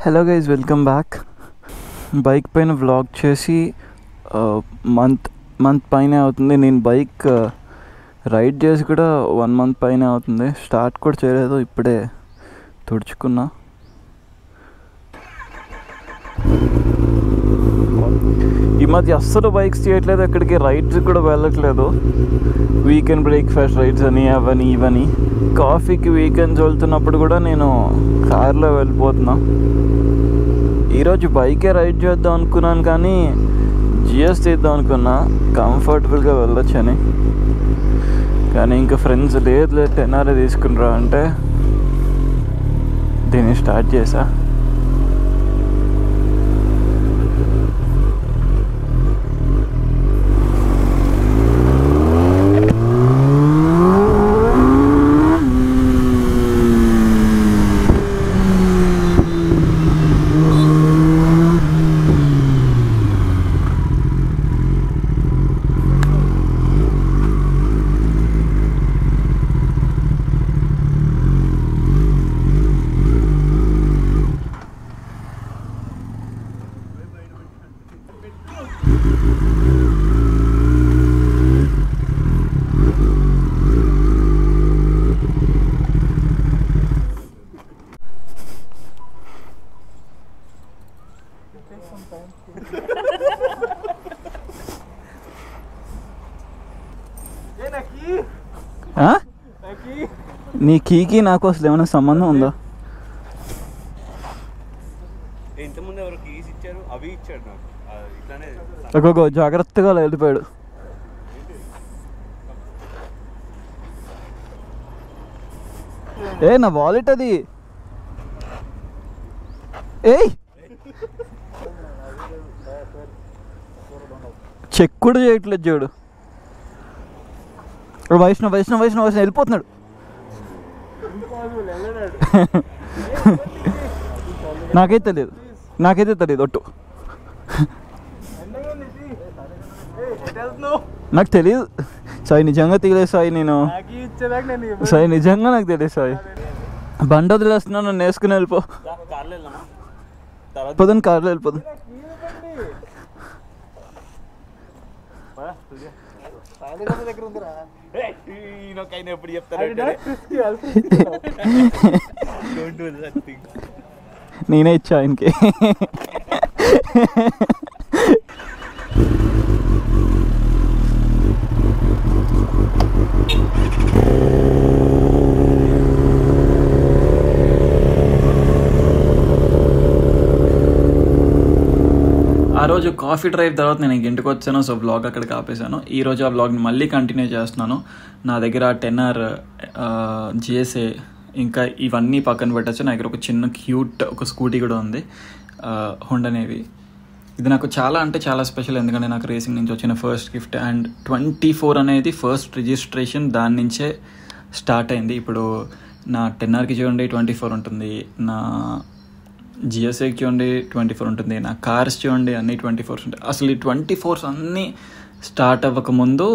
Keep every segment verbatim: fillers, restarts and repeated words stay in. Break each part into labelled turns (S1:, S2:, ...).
S1: Hello guys, welcome back. Bike పైన vlog చేసి month month పైన అవుతుంది. నేను బైక్ రైడ్ చేసి కూడా వన్ మంత్ పైన అవుతుంది. స్టార్ట్ కూడా చేయలేదు, ఇప్పుడే తుడుచుకున్నా. ఈ మధ్య అస్సలు బైక్స్ చేయట్లేదు, ఎక్కడికి రైడ్స్ కూడా వెళ్ళట్లేదు. వీకెండ్ బ్రేక్ఫాస్ట్ రైడ్స్ అని అవని ఇవని. కాఫీకి వీకెండ్స్ వెళ్తున్నప్పుడు కూడా నేను కార్లో వెళ్ళిపోతున్నా. ఈరోజు బైకే రైడ్ చేద్దాం అనుకున్నాను, కానీ జిఎస్ తీద్దాం అనుకున్నా కంఫర్టబుల్గా వెళ్ళొచ్చని. కానీ ఇంకా ఫ్రెండ్స్ లేదు లేదు టెన్నారే తీసుకునిరా అంటే దీన్ని స్టార్ట్ చేసా. నీ కీకి నాకు అసలు ఏమైనా సంబంధం ఉందా? ఒక్కొక్క జాగ్రత్తగా వెళ్ళిపోయాడు. ఏ నా వాలెట్ అది. ఏయ్ చెక్ కూడా చేయట్లేదు చూడు. వైష్ణవ్ వైష్ణవ్ వైష్ణవ్ వైష్ణవ్ వెళ్ళిపోతున్నాడు. నాకైతే తెలియదు, నాకైతే తెలియదు ఒట్టు. నాకు తెలియదు సాయి, నిజంగా తెలియదు సాయి. నేను సాయి నిజంగా నాకు తెలియదు సాయి. బండి వదిలేస్తున్నాను, నన్ను వేసుకుని వెళ్ళిపో. పోదాను, కార్లో వెళ్ళిపోదు. నేనే ఇచ్చా ఆయనకి. ఆ రోజు కాఫీ డ్రైవ్ తర్వాత నేను ఇంటికి వచ్చాను, సో బ్లాగ్ అక్కడికి ఆపేసాను. ఈరోజు ఆ బ్లాగ్ని మళ్ళీ కంటిన్యూ చేస్తున్నాను. నా దగ్గర టెన్ ఆర్ జిఎస్ఏ ఇంకా ఇవన్నీ పక్కన పెట్టచ్చు. నా దగ్గర ఒక చిన్న క్యూట్ ఒక స్కూటీ కూడా ఉంది, హోండా నేవీ. ఇది నాకు చాలా అంటే చాలా స్పెషల్, ఎందుకంటే నాకు రేసింగ్ నుంచి వచ్చిన first gift. And twenty four అనేది ఫస్ట్ రిజిస్ట్రేషన్ దాని నుంచే స్టార్ట్ అయింది. ఇప్పుడు నా టెన్ ఆర్కి చూడండి ట్వంటీ ఫోర్ ఉంటుంది, నా జిఎస్ఏకి చూడండి ట్వంటీ ఫోర్ ఉంటుంది, నా కార్స్ చూడండి అన్నీ ట్వంటీ ఫోర్స్ ఉంటాయి. అసలు ఈ ట్వంటీ ఫోర్స్ అన్నీ స్టార్ట్ అవ్వకముందు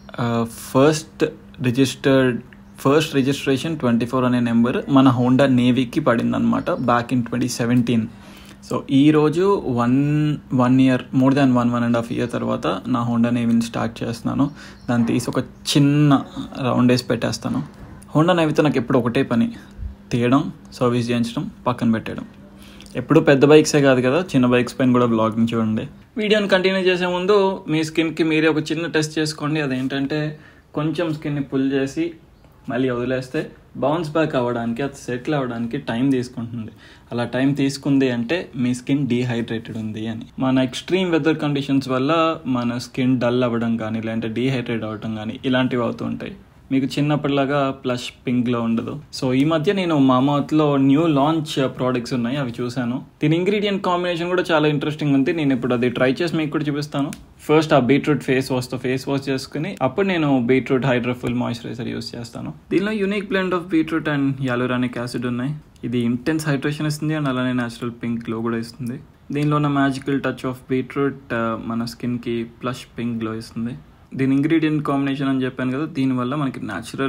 S1: first registered first registration twenty four అనే నెంబర్ మన హోండా నేవీకి పడిందనమాట, back in twenty seventeen. So ఈరోజు one one year more than one one and half year తర్వాత నా హోండా నేవీని స్టార్ట్ చేస్తున్నాను. దాన్ని తీసి ఒక చిన్న రౌండ్ వేసి పెట్టేస్తాను. హోండా నేవీతో నాకు ఎప్పుడు ఒకటే పని, తీయడం, సర్వీస్ చేయించడం, పక్కన పెట్టడం. ఎప్పుడు పెద్ద బైక్సే కాదు కదా, చిన్న బైక్స్ పైన కూడా బ్లాగ్ని చూడండి. వీడియోని కంటిన్యూ చేసే ముందు మీ స్కిన్కి మీరే ఒక చిన్న టెస్ట్ చేసుకోండి. అదేంటంటే కొంచెం స్కిన్ని పుల్ చేసి మళ్ళీ వదిలేస్తే బౌన్స్ బ్యాక్ అవ్వడానికి, అది సెటిల్ అవ్వడానికి టైం తీసుకుంటుంది. అలా టైం తీసుకుంది అంటే మీ స్కిన్ డీహైడ్రేటెడ్ ఉంది అని. మన ఎక్స్ట్రీమ్ వెదర్ కండిషన్స్ వల్ల మన స్కిన్ డల్ అవ్వడం కానీ, లేదంటే డీహైడ్రేట్ అవ్వడం కానీ ఇలాంటివి అవుతూ ఉంటాయి. మీకు చిన్నప్పటిలాగా ప్లష్ పింక్లో ఉండదు. సో ఈ మధ్య నేను మామార్త్లో న్యూ లాంచ్ ప్రోడక్ట్స్ ఉన్నాయి, అవి చూశాను. దీని ఇంగ్రీడియంట్ కాంబినేషన్ కూడా చాలా ఇంట్రెస్టింగ్ ఉంది. నేను ఇప్పుడు అది ట్రై చేసి మీకు కూడా చూపిస్తాను. ఫస్ట్ ఆ బీట్రూట్ ఫేస్ వాష్తో ఫేస్ వాష్ చేసుకుని అప్పుడు నేను బీట్రూట్ హైడ్రోఫుల్ మాయిశ్చరైజర్ యూస్ చేస్తాను. దీనిలో unique blend of beetroot and hyaluronic acid ఉన్నాయి. ఇది ఇంటెన్స్ హైడ్రేషన్ ఇస్తుంది అండ్ అలానే న్యాచురల్ పింక్ గ్లో కూడా ఇస్తుంది. దీనిలో ఉన్న మ్యాజికల్ టచ్ ఆఫ్ బీట్రూట్ మన స్కిన్కి ప్లష్ పింక్ గ్లో ఇస్తుంది. దీని ఇంగ్రీడియంట్ కాంబినేషన్ అని చెప్పాను కదా, దీనివల్ల మనకి న్యాచురల్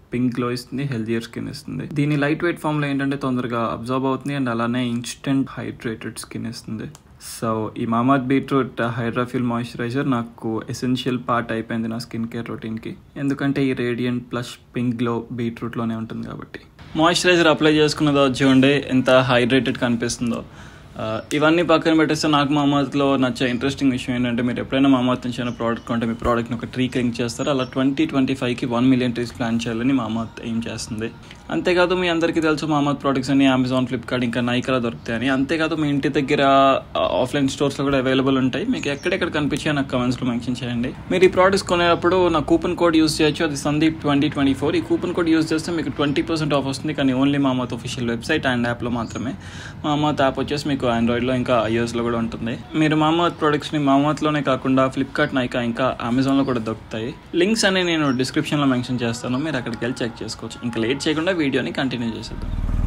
S1: పింక్ గ్లో ఇస్తుంది, హెల్దియర్ స్కిన్ ఇస్తుంది. దీని లైట్ వెయిట్ ఫామ్లో ఏంటంటే తొందరగా అబ్జర్వ్ అవుతుంది అండ్ అలానే ఇన్స్టెంట్ హైడ్రేటెడ్ స్కిన్ ఇస్తుంది. సో ఈ మామాత్ బీట్రూట్ హైడ్రాఫిల్ మాయిశ్చరైజర్ నాకు ఎసెన్షియల్ పార్ట్ అయిపోయింది నా స్కిన్ కేర్ రొటీన్కి. ఎందుకంటే ఈ రేడియంట్ ప్లస్ పింక్ గ్లో బీట్రూట్లోనే ఉంటుంది కాబట్టి. మాయిశ్చరైజర్ అప్లై చేసుకున్నదో చూడండి ఎంత హైడ్రేటెడ్ కనిపిస్తుందో. ఇవన్నీ పక్కన పెట్టేస్తే నాకు మామాత్లో నచ్చే ఇంట్రెస్టింగ్ విషయం ఏంటంటే మీరు ఎప్పుడైనా మామాత్ నుంచి ఏమైనా ప్రోడక్ట్ కొంటే మీ ప్రోడక్ట్ని ఒక ట్రీ క్లింక్ చేస్తారు. అలా ట్వంటీ ట్వంటీ ఫైవ్కి వన్ మిలియన్ ట్రీస్ ప్లాన్ చేయాలని మామాత్ ఏం చేస్తుంది. అంతేకాదు మీ అందరికీ తెలుసు మామాత్ ప్రోడక్ట్స్ అన్ని అమెజాన్, ఫ్లిప్కార్ట్ ఇంకా నైకాలో దొరుకుతాయని. అంతేకాదు మీ ఇంటి దగ్గర ఆఫ్లైన్ స్టోర్స్లో కూడా అవైలబుల్ ఉంటాయి. మీకు ఎక్కడెక్కడ కనిపించాయో నాకు కమెంట్స్లో మెన్షన్ చేయండి. మీరు ఈ ప్రోడక్ట్స్ కొనేటప్పుడు నా కూపన్ కోడ్ యూస్ చేయొచ్చు, అది సందీప్ ట్వంటీ ట్వంటీ ఫోర్. ఈ కూపన్ కోడ్ యూస్ చేస్తే మీకు ట్వంటీ పర్సెంట్ ఆఫ్ వస్తుంది, కానీ only Mamaearth official website and యాప్లో మాత్రమే. మామాత్ యాప్ వచ్చేసి మీకు ఆండ్రాయిడ్లో ఇంకా ఐఓఎస్లో కూడా ఉంటుంది. మీరు మామాత్ ప్రోడక్ట్స్ని మామాత్లోనే కాకుండా ఫ్లిప్కార్ట్, నైకా ఇంకా అమెజాన్లో కూడా దొరుకుతాయి. లింక్స్ అన్ని నేను డిస్క్రిప్షన్లో మెన్షన్ చేస్తాను, మీరు అక్కడికి వెళ్ళి చెక్ చేసుకోవచ్చు. ఇంకా లేట్ చేయకుండా వీడియోని కంటిన్యూ చేసేద్దాం.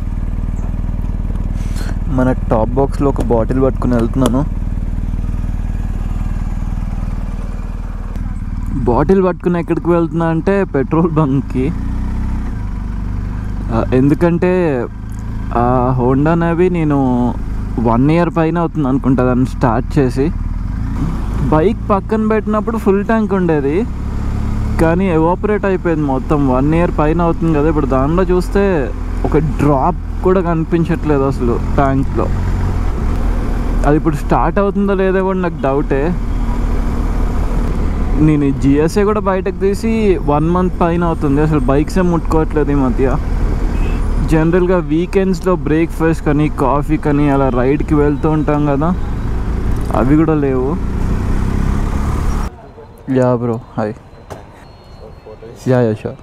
S2: మన టాప్ బాక్స్లో ఒక బాటిల్ పట్టుకుని వెళ్తున్నాను. బాటిల్ పట్టుకుని ఎక్కడికి వెళ్తున్నా అంటే పెట్రోల్ బంక్కి. ఎందుకంటే ఆ హోండా నేవి నేను వన్ ఇయర్ పైన అవుతుంది అనుకుంటా దాన్ని స్టార్ట్ చేసి. బైక్ పక్కన పెట్టినప్పుడు ఫుల్ ట్యాంక్ ఉండేది, కానీ ఎవాపరేట్ అయిపోయింది మొత్తం. వన్ ఇయర్ పైన అవుతుంది కదా, ఇప్పుడు దానిలో చూస్తే ఒక డ్రాప్ కూడా కనిపించట్లేదు అసలు ట్యాంక్లో. అది ఇప్పుడు స్టార్ట్ అవుతుందో లేదో కూడా నాకు డౌటే. నేను జిఎస్ఏ కూడా బయటకు తీసి వన్ మంత్ పైన అవుతుంది, అసలు బైక్సే ముట్టుకోవట్లేదు ఈ మధ్య. జనరల్గా వీకెండ్స్లో బ్రేక్ఫాస్ట్ కానీ కాఫీ కానీ అలా రైడ్కి వెళ్తూ ఉంటాం కదా, అవి కూడా లేవు. Yeah bro, hi. Yeah yeah sure.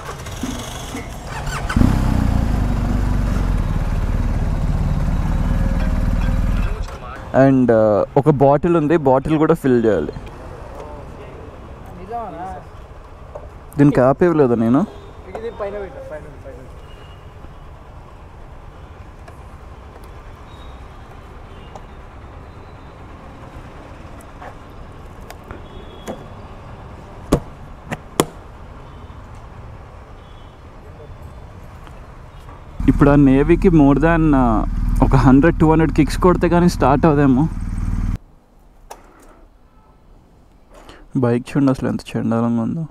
S2: And ఒక బాటిల్ ఉంది, బాటిల్ కూడా ఫిల్ చేయాలి. దీనికి యాప్ ఇవ్వలేదా నేను? ఇప్పుడు ఆ నేవీకి మోర్ దాన్ ఒక హండ్రెడ్ టూ హండ్రెడ్ కిక్స్ కొడితే కానీ స్టార్ట్ అవుదేమో. బైక్ చూడండి అసలు ఎంత చండాలంగా ఉందో.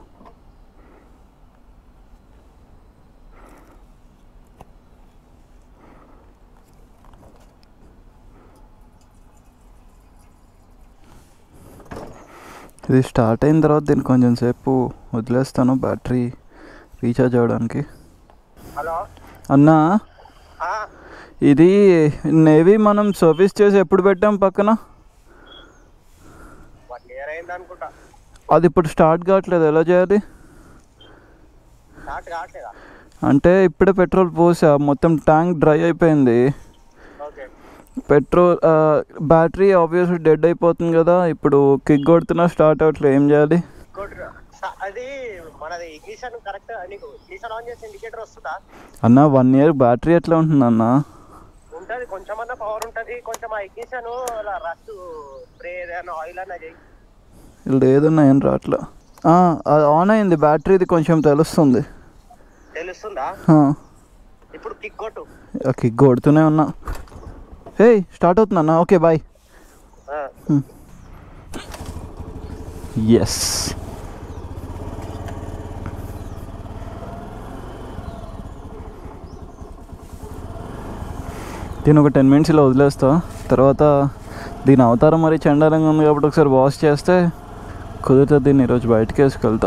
S2: ఇది స్టార్ట్ అయిన తర్వాత దీన్ని కొంచెం సేపు వదిలేస్తాను బ్యాటరీ రీఛార్జ్ అవ్వడానికి.
S3: హలో
S2: అన్నా, ఇది నేవీ మనం సర్వీస్ చేసి ఎప్పుడు పెట్టాం పక్కన?
S3: వన్ ఇయర్ అయింది అనుకుంటా.
S2: అది ఇప్పుడు స్టార్ట్ కావట్లేదు, ఎలా చేయాలి?
S3: స్టార్ట్ కావట్లేదా?
S2: అంటే ఇప్పుడే పెట్రోల్ పోసా, మొత్తం ట్యాంక్ డ్రై అయిపోయింది.
S3: Okay.
S2: Petrol battery obviously dead అయిపోతుంది కదా, ఇప్పుడు కిక్ కొడుతున్నా స్టార్ట్ అవ్వట్లేదు, ఏం చేయాలి?
S3: అది మనది ఇగ్నిషన్ కరెక్ట్, నీకు ఇగ్నిషన్ ఆన్ చేసి ఇండికేటర్ వస్తుందా?
S2: అన్న వన్ ఇయర్ బ్యాటరీ ఎట్లా ఉంటుంది అన్న?
S3: ఉంటుంది, కొంచెం అన్న పవర్ ఉంటుంది. కొంచెం ఆ ఇగ్నిషన్ అలా రస్ట్ స్ప్రే ఏదైనా ఆయిల్ అన్న చేయి.
S2: లేదన్నా ఏం రాట్లా. ఆన్ అయింది బ్యాటరీది, కొంచెం తెలుస్తుంది.
S3: తెలుస్తుందా? ఇప్పుడు కిక్ కొట్టు.
S2: కిక్ కొడుతూనే ఉన్నా. హే స్టార్ట్ అవుతుందన్నా. Okay bye. ఎస్, దీని ఒక టెన్ మినిట్స్ ఇలా వదిలేస్తా. తర్వాత దీని అవతారం మరి చండాలంగా ఉంది కాబట్టి ఒకసారి వాష్ చేస్తే కుదురుతుంది. దీన్ని ఈరోజు బయటకి వేసుకెళ్తా.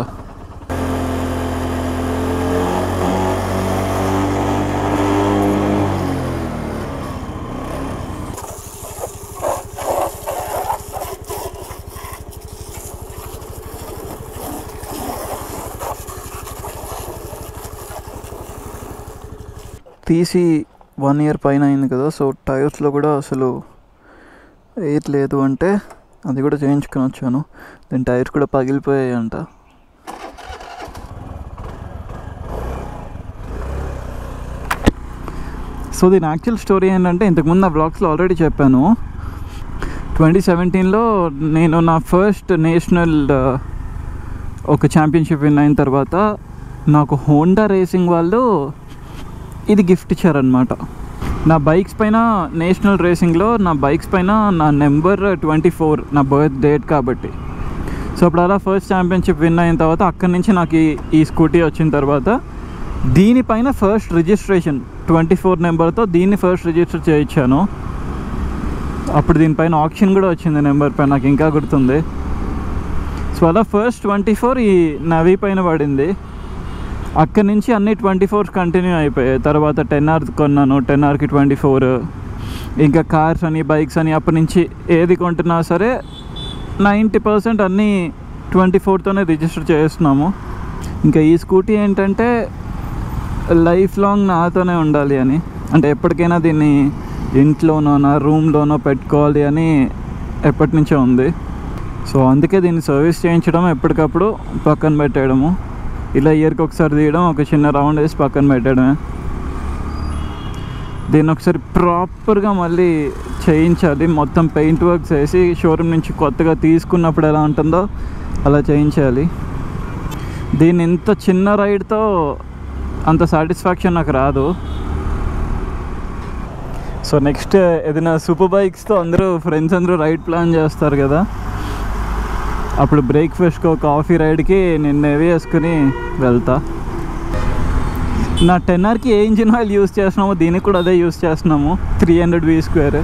S2: తీసి వన్ ఇయర్ పైన అయింది కదా, సో టైర్స్లో కూడా అసలు ఎయిర్ లేదు. అంటే అది కూడా చేయించుకొని వచ్చాను. దీని టైర్స్ కూడా పగిలిపోయాయి అంట. సో దీని యాక్చువల్ స్టోరీ ఏంటంటే, ఇంతకుముందు నా బ్లాగ్స్లో ఆల్రెడీ చెప్పాను. ట్వంటీ సెవెంటీన్లో నేను నా ఫస్ట్ నేషనల్ ఒక ఛాంపియన్షిప్ విన్ అయిన తర్వాత నాకు హోండా రేసింగ్ వాళ్ళు ఇది గిఫ్ట్ ఇచ్చారనమాట. నా బైక్స్ పైన నేషనల్ రేసింగ్లో నా బైక్స్ పైన నా నెంబర్ ట్వంటీ ఫోర్ నా బర్త్ డేట్ కాబట్టి. సో అప్పుడు అలా ఫస్ట్ ఛాంపియన్షిప్ విన్ అయిన తర్వాత అక్కడి నుంచి నాకు ఈ ఈ స్కూటీ వచ్చిన తర్వాత దీనిపైన ఫస్ట్ రిజిస్ట్రేషన్ ట్వంటీ ఫోర్ నెంబర్తో దీన్ని ఫస్ట్ రిజిస్టర్ చేయించాను. అప్పుడు దీనిపైన ఆప్షన్ కూడా వచ్చింది నెంబర్ పైన, నాకు ఇంకా గుర్తుంది. సో అలా ఫస్ట్ ట్వంటీ ఫోర్ ఈ నవీ పైన పడింది. అక్కడి నుంచి అన్ని ట్వంటీ ఫోర్స్ కంటిన్యూ అయిపోయాయి. తర్వాత టెన్ ఆర్ కొన్నాను, టెన్ ఆర్కి ట్వంటీ ఫోర్, ఇంకా కార్స్ అని బైక్స్ అని అప్పటి నుంచి ఏది కొంటున్నా సరే నైంటీ పర్సెంట్ అన్నీ ట్వంటీ ఫోర్తోనే రిజిస్టర్ చేస్తున్నాము. ఇంకా ఈ స్కూటీ ఏంటంటే లైఫ్ లాంగ్ నాతోనే ఉండాలి అని, అంటే ఎప్పటికైనా దీన్ని ఇంట్లోనో నా రూమ్లోనో పెట్టుకోవాలి అని ఎప్పటి నుంచో ఉంది. సో అందుకే దీన్ని సర్వీస్ చేయించడం, ఎప్పటికప్పుడు పక్కన పెట్టేయడము, ఇలా ఇయర్కి ఒకసారి తీయడం, ఒక చిన్న రౌండ్ వేసి పక్కన పెట్టడమే. దీన్ని ఒకసారి ప్రాపర్గా మళ్ళీ చేయించాలి, మొత్తం పెయింట్ వర్క్స్ వేసి షోరూమ్ నుంచి కొత్తగా తీసుకున్నప్పుడు ఎలా ఉంటుందో అలా చేయించాలి. దీన్ని ఇంత చిన్న రైడ్తో అంత సాటిస్ఫాక్షన్ నాకు రాదు. సో నెక్స్ట్ ఏదైనా సూపర్ బైక్స్తో అందరూ ఫ్రెండ్స్ అందరూ రైడ్ ప్లాన్ చేస్తారు కదా, అప్పుడు బ్రేక్ఫాస్ట్కో కాఫీ రైడ్కి నేను నేవి వేసుకుని వెళ్తా. నా టెన్ ఆర్కి ఏ ఇంజిన్ ఆయిల్ యూస్ చేస్తున్నామో దీనికి కూడా అదే యూస్ చేస్తున్నాము, త్రీ హండ్రెడ్ వీ స్క్వేర్.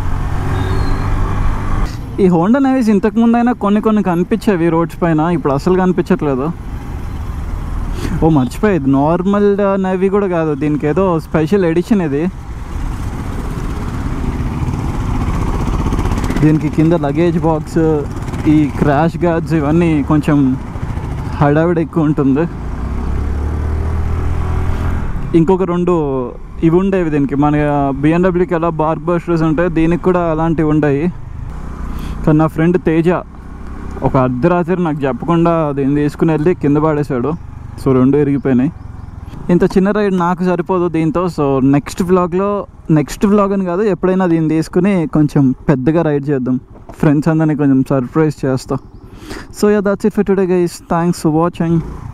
S2: ఈ హోండా నేవీస్ ఇంతకుముందు అయినా కొన్ని కొన్ని కనిపించేవి రోడ్స్ పైన, ఇప్పుడు అసలు కనిపించట్లేదు. ఓ మర్చిపోయేది, నార్మల్ నేవీ కూడా కాదు, దీనికి ఏదో స్పెషల్ ఎడిషన్ ఇది. దీనికి కింద లగేజ్ బాక్స్, ఈ క్రాష్ గార్డ్స్ ఇవన్నీ కొంచెం హడావిడి ఎక్కువ ఉంటుంది. ఇంకొక రెండు ఇవి ఉండేవి దీనికి, మన బిఎండబ్ల్యూకి ఎలా బార్ బస్టర్స్ ఉంటాయి దీనికి కూడా అలాంటివి ఉన్నాయి. కానీ నా ఫ్రెండ్ తేజ ఒక అర్ధరాత్రి నాకు చెప్పకుండా దీన్ని తీసుకుని వెళ్ళి కింద పడేశాడు. సో రెండు ఇరిగిపోయినాయి. ఇంత చిన్న రైడ్ నాకు సరిపోదు దీంతో. సో నెక్స్ట్ వ్లాగ్లో, నెక్స్ట్ వ్లాగ్ అని కాదు, ఎప్పుడైనా దీన్ని తీసుకుని కొంచెం పెద్దగా రైడ్ చేద్దాం, ఫ్రెండ్స్ అందరినీ కొంచెం సర్ప్రైజ్ చేస్తా. So yeah that's it for today guys, thanks for watching.